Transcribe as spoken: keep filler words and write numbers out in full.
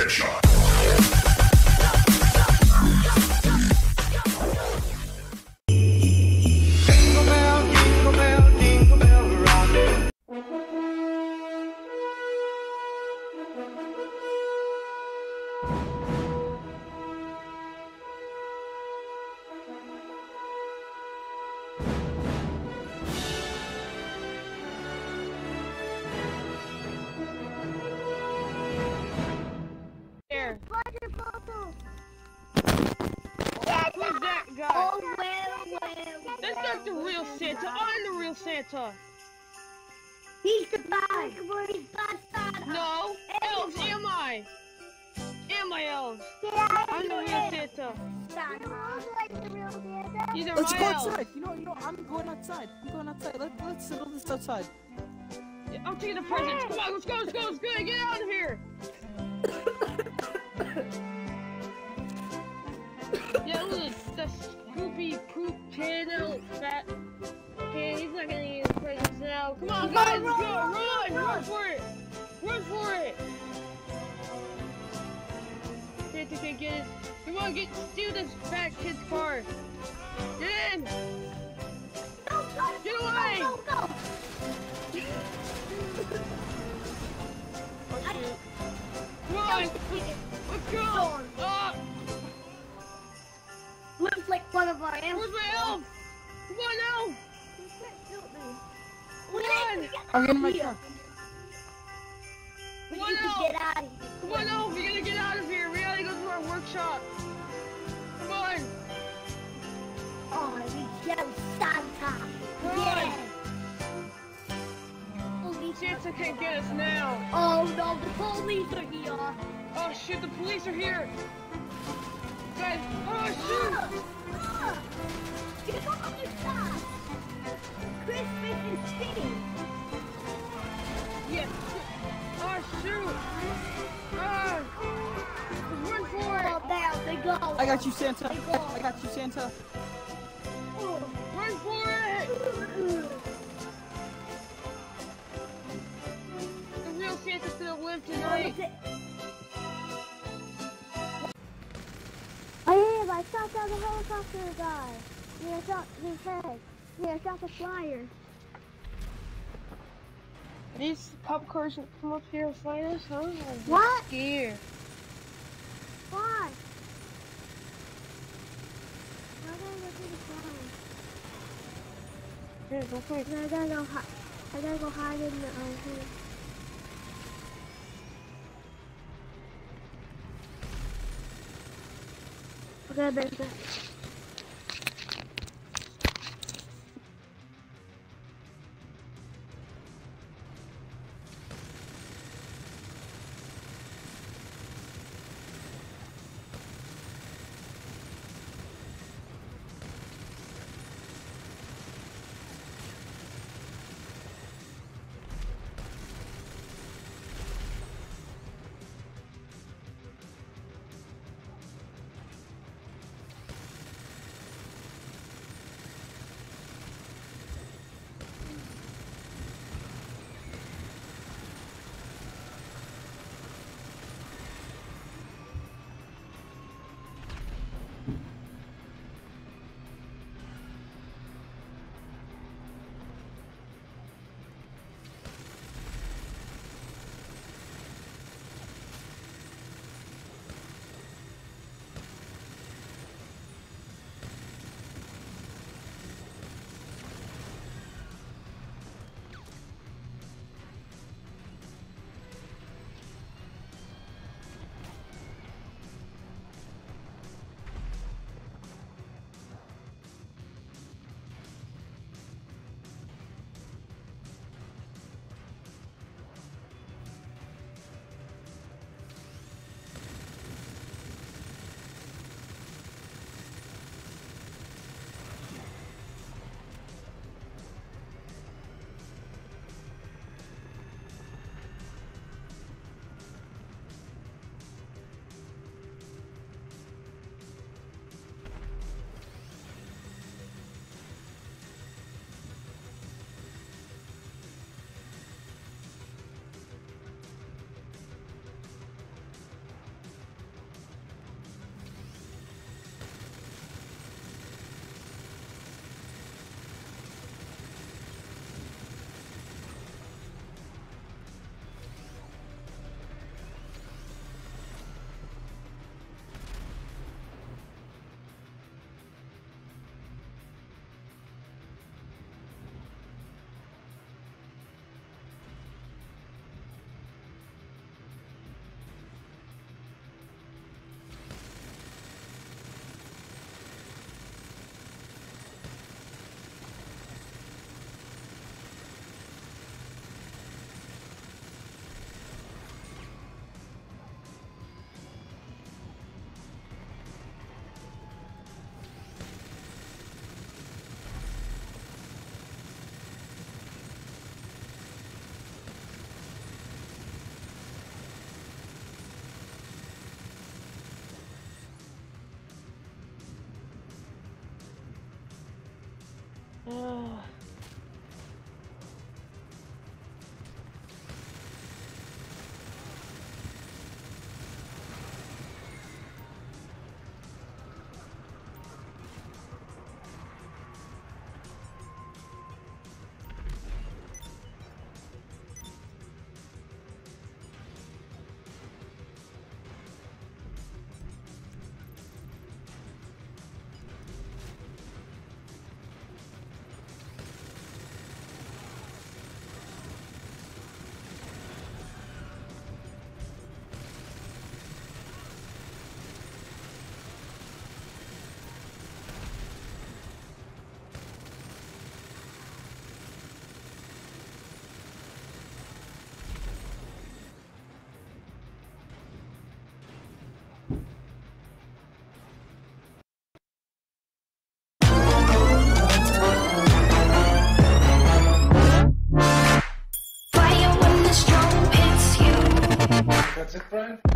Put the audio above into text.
Headshot. Jingle bell, jingle bell, jingle bell rock. There. Water bottle. Who's that guy? Oh, well, well. That's not the real Santa. I'm the real Santa. He's the bad. He's bad Santa. No, elves. Am I? Am I elves? Yeah, I'm the real Santa. Santa. Like the real Santa. These are Let's my go elves. outside. You know, you know, I'm going outside. I'm going outside. Let, let's settle this outside. I'm taking the presents. Come on, let's go, let's go, let's go. Get out of here. Yeah, look, the Scoopy Poop Channel fat. Okay, he's not gonna eat his presents now. Come on, guys, let's go. Run, run for it. Run for it. Santa can get it. Come on, get steal this fat kid's car. Get in. Go, go, Get away. Go, go, go. Oh, shoot. Come on, let's, let's go. Ah. Looks like one of our Where's elves. my elf? Come on, elf! We Come on! need to get I'm getting my out of truck. here. We Come on, need to elf! get out of here. Come on, elf! We gotta get out of here! We gotta go to our workshop! Come on! Oh, we go Santa. Come Yeah. Police Santa can't get us now! Oh no, the police are here. Oh shit, the police are here! Guys, oh Ah, shoot! ah. Get on the side. Christmas is fitting. Yes! Oh shoot! Ah! Let's run for Oh, it! there they go. I got you, Santa. I got you, Santa. Oh. Run for it! The real Santa's gonna live tonight! I am. I shot down the helicopter guy. Yeah, I shot his head. Yeah, I shot the flyer. These cop cars that come up here and fight us, huh? I'm What? scared. Why? Why did I go through the flyer? Here, go quick. I gotta go hide. I gotta go hide in the uh, here. Okay, baby. Ugh. That's it, Brian?